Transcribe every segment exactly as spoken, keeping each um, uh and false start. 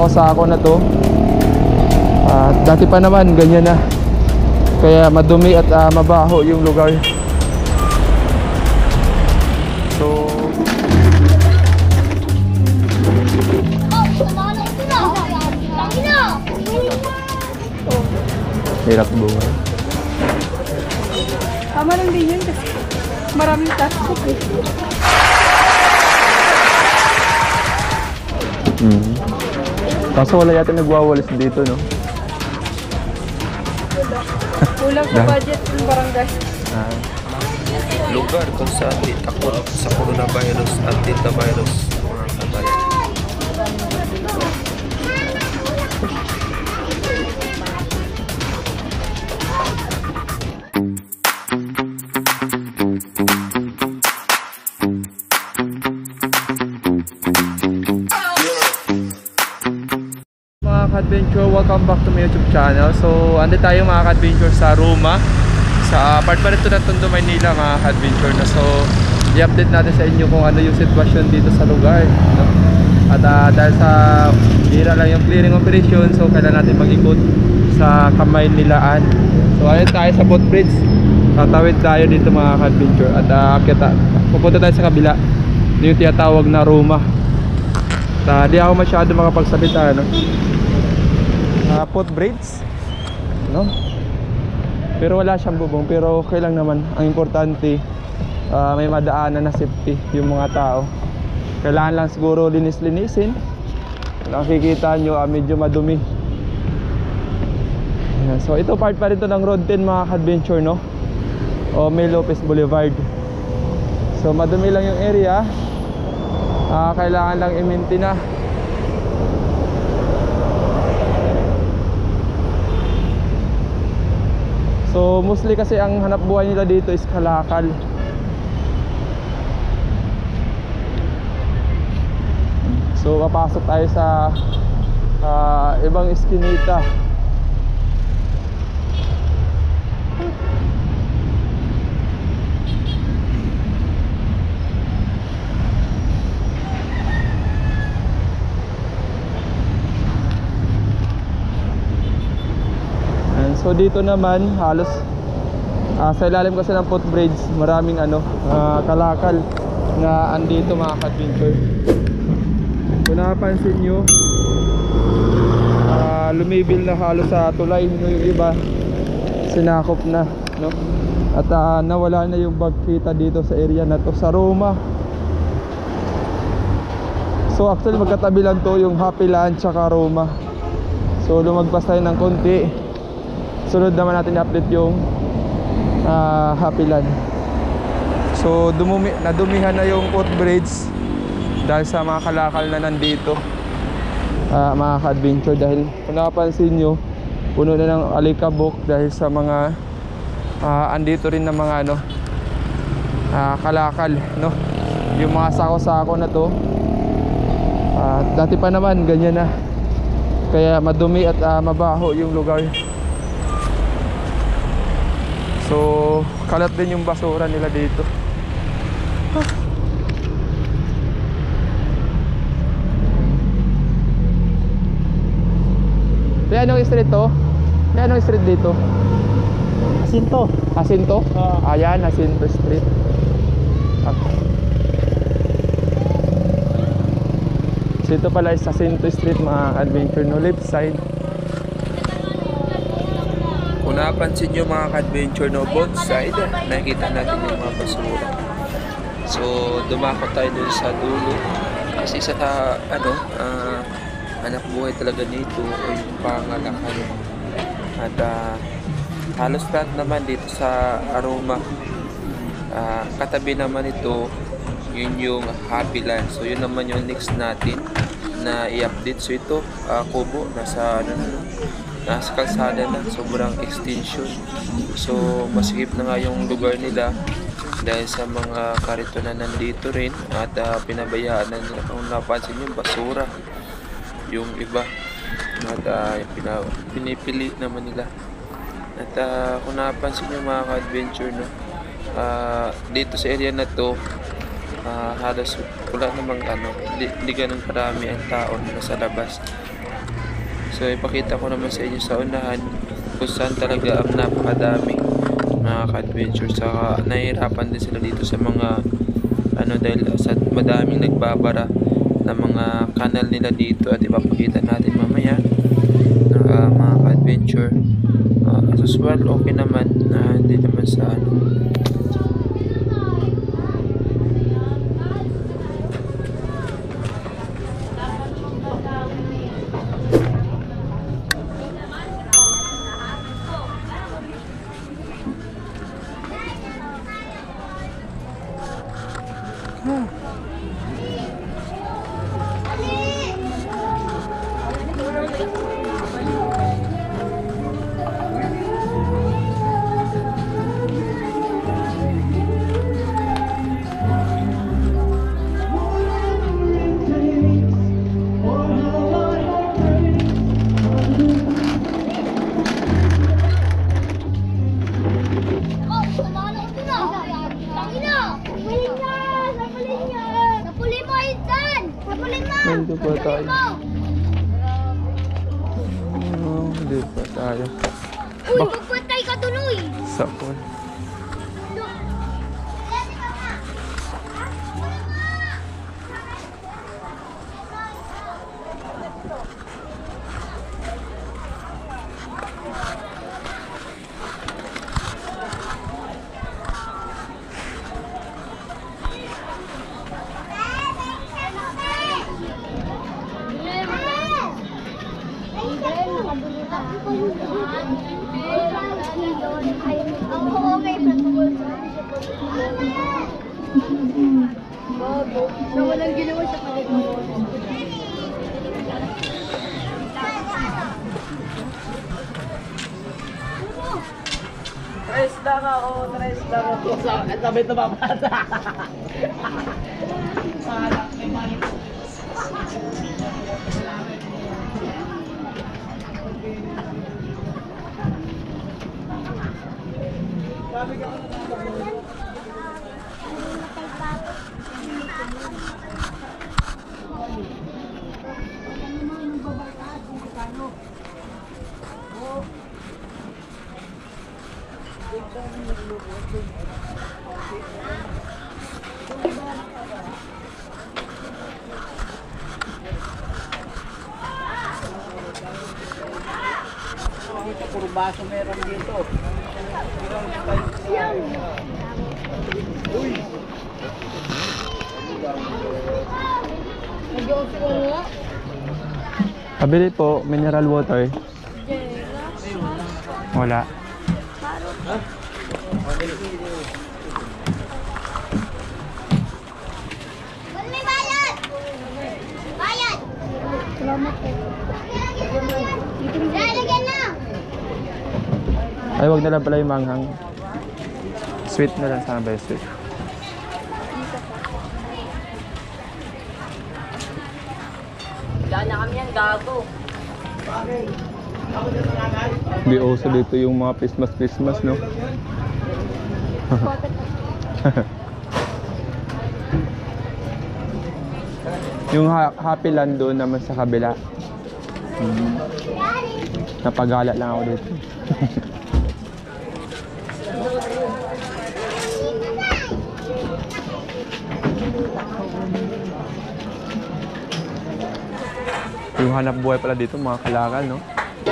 sako-sako na to. Uh, dati pa naman ganyan na, kaya madumi at uh, mabaho yung lugar. So hirap buhay. Tama lang din yun kasi maraming plastic eh. Hmm. Kaso wala yata nagwawalis dito, no? Kulang sa budget ng barangay. Ah. Lugar kung saan di takot sa coronavirus at delta virus, mga kabayan. Adventure, welcome back to my YouTube channel. So, ando tayo mga ka-adventure sa Roma, sa part pa rito ng Tondo, Maynila mga ka-adventure na. So, i-update natin sa inyo kung ano yung sitwasyon dito sa lugar, no? At uh, dahil sa hira lang yung clearing operation, so kailangan natin mag-ikot sa Kamaynilaan. So, ayun tayo sa boat bridge, tatawid tayo dito mga ka-adventure. At uh, kita, pupunta tayo sa kabila, yung tinatawag na Roma. At uh, di ako masyado makapagsalita, no? Uh, footbridge, no? Pero wala siyang bubong, pero okay lang naman. Ang importante, uh, may madaanan na safety yung mga tao. Kailangan lang siguro linis-linisin. Nakikita nyo, uh, medyo madumi. Ayan. So ito part pa rin to ng Road ten mga ka-adventure, no? O May Lopez Boulevard. So madumi lang yung area, uh, kailangan lang i-maintain na. So mostly kasi ang hanap buhay nila dito is kalakal. So papasok tayo sa uh, ibang iskinita. So dito naman halos uh, sa ilalim kasi ng footbridge, maraming ano, uh, kalakal na andito mga ka-adventure. Kung napansin nyo, uh, lumibil na halos sa tulay, no, yung iba sinakop na, no? At uh, nawala na yung bagkita dito sa area na to sa Roma. So actually magkatabi lang to, yung Happy Land tsaka Roma. So lumagpas tayo ng konti, sunod naman natin i-update yung uh, Happy Land. So dumumi, nadumihan na yung footbridge dahil sa mga kalakal na nandito, uh, mga ka-adventure. Dahil kung napansin nyo, puno na ng alikabok dahil sa mga uh, andito rin na mga ano, uh, kalakal, no? Yung mga sako-sako na to, uh, dati pa naman ganyan na, kaya madumi at uh, mabaho yung lugar. So, kalat din yung basura nila dito. Ah. Kaya anong street to? Kaya anong street dito? Jacinto. Jacinto? Uh. Ayan, Jacinto Street. Okay. Jacinto pala is Jacinto Street mga adventure, no? Left side. Kung napansin nyo mga ka-adventure, no, both side, nakikita natin yung mga basura. So dumako tayo dun sa dulo kasi sa ta, ano, uh, anak buhay talaga nito o yung pangalakal. At uh, halos lahat naman dito sa Roma, uh, katabi naman ito, yun yung Happy Land. So yun naman yung next natin na i-update. So ito, uh, Kubo, nasa ano, nasa kalsada na, sobrang extension. So masikip na nga yung lugar nila dahil sa mga karito na nandito rin. At uh, pinabayaan na nila, kung napansin yung basura yung iba. At uh, pina, pinipili naman nila. At uh, kung napansin yung mga ka-adventure, no, uh, dito sa area na to, uh, halos wala namang ano, di, di ganun karami ang tao na sa labas. So ipakita ko naman sa inyo sa unahan kung saan talaga ang napakadami mga ka-adventure. Saka nahihirapan din sila dito sa mga ano dahil sa madaming nagbabara ng mga kanal nila dito, at ipapakita natin mamaya uh, mga ka-adventure. Uh, as well, okay naman na uh, hindi naman sa ano. Nandito pa tayo. Oh, dito pa tayo. Uy, magpatay ka tuloy! Sapon. So, walang ginawa siya pala. Tres lang ako, tres lang ako. Sabay na babata. Puro baso meron dito. Pabili po, mineral water. Wala. Ba't may bayad? Bayad! Salamat po. Lalagyan na! Ay, wag na lang pala yung manghang. Sweet na lang sana ba yung sweet? Wala na kami yan, gago. Di uso dito yung mga Christmas-Christmas, no? Yung ha Happy Land doon naman sa kabila. Hmm. Napagala lang ako dito. Yung hanap buhay pala dito, mga kalakal, no?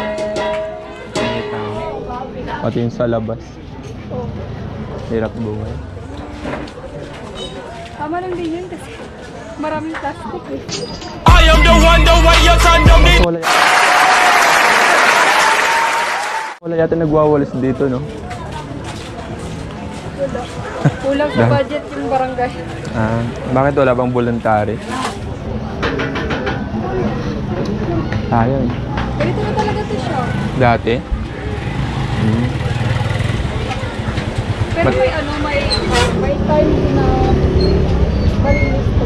Pati yung sa labas. Hirap buhay. Tama lang din yun kasi maraming plastic eh. I am the one, the way you turn to me. Wala yata, wala yata nagwawalis dito, no? Wala. Kulang sa budget yung barangay. Ah, bakit wala bang voluntary? Ayun. Ganito na talaga ito siya. Dati? Hmm. Pero But- may ano, may, may time na malinis to.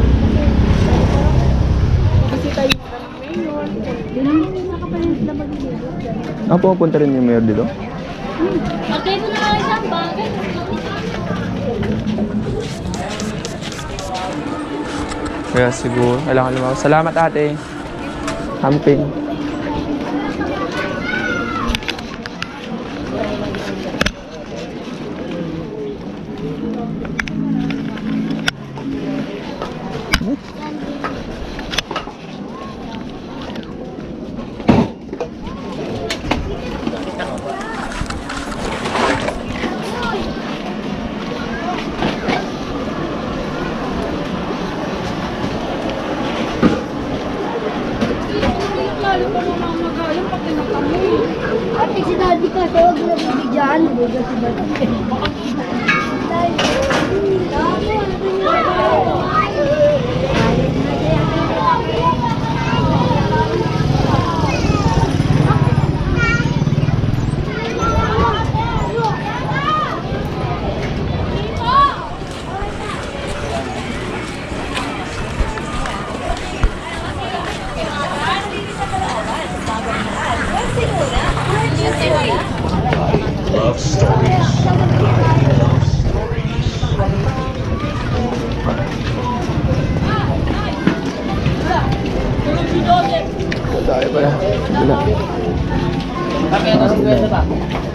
Kasi tayo yung parang mayor. Yun ang yung nakapalit na maglilinis. Ah, pupunta rin yung mayor dito? Okay, ito na lang isang bagay. Kaya siguro, kailangan lumawas. Salamat ate. Camping. Putik si daddy ka, tawag na bibigyan. Buga si daddy. Love stories. Tayo pa na. Wala. Kami ito, sigwento ba?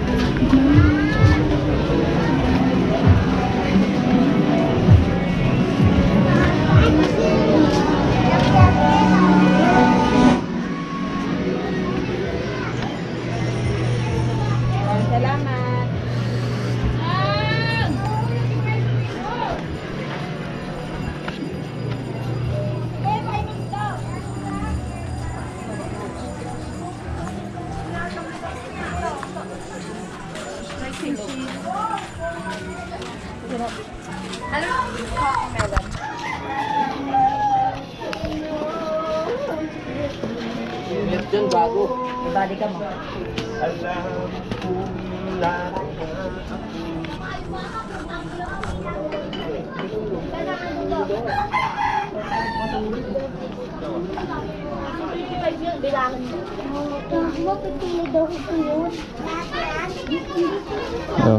Diyan bago. Ibali ka mo. Bilangan mo. Mo, pipili daw ko yun. Ito.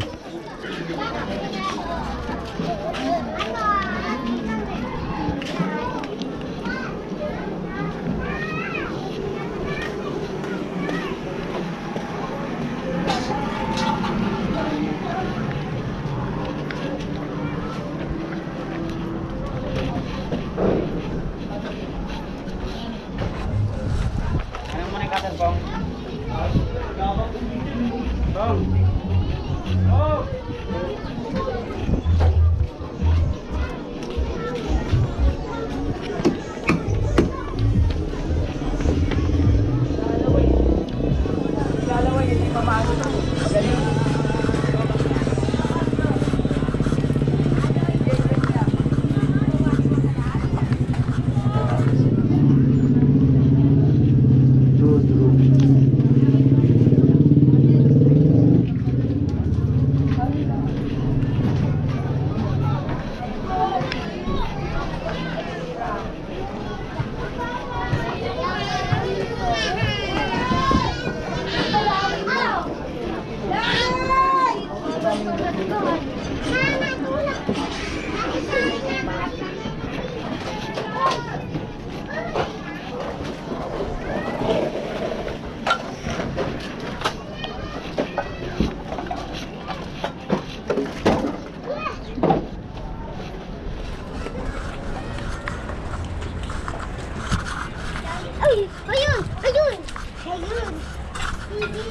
Ano mo na yung cutter, Pong? Pong! Oh! Lalaway, hindi pa maano. Magaling. Ay, ayun, ayun. Ayun. Hindi.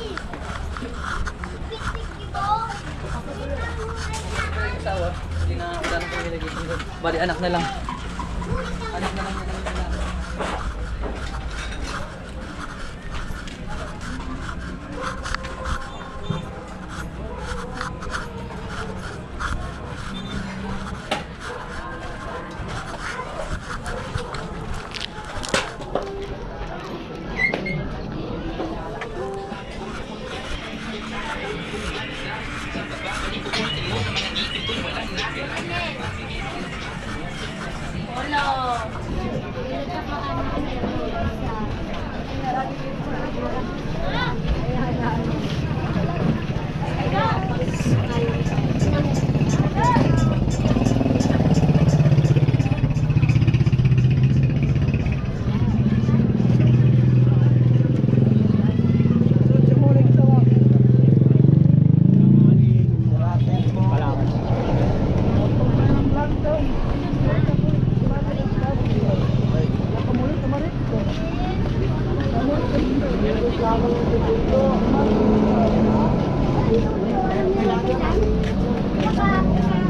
Hindi na wala na kong nilagay dito. Bali, anak na lang. Anak na lang nilagay na. Baka